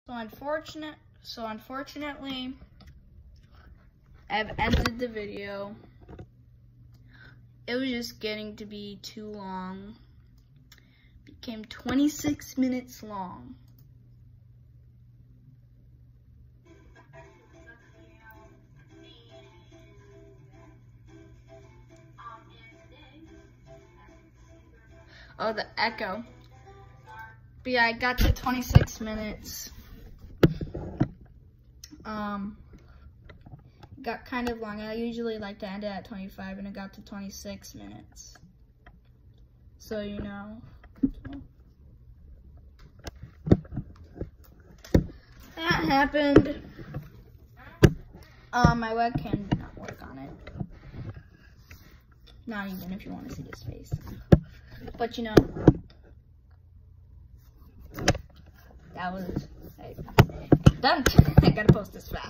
So unfortunately, I've ended the video. It was just getting to be too long. It became 26 minutes long. Oh, the echo. But yeah, I got to 26 minutes. Got kind of long. I usually like to end it at 25, and it got to 26 minutes. So, you know. That happened. My webcam did not work on it. Not even if you want to see his face. But you know, that was done. I gotta post this fast.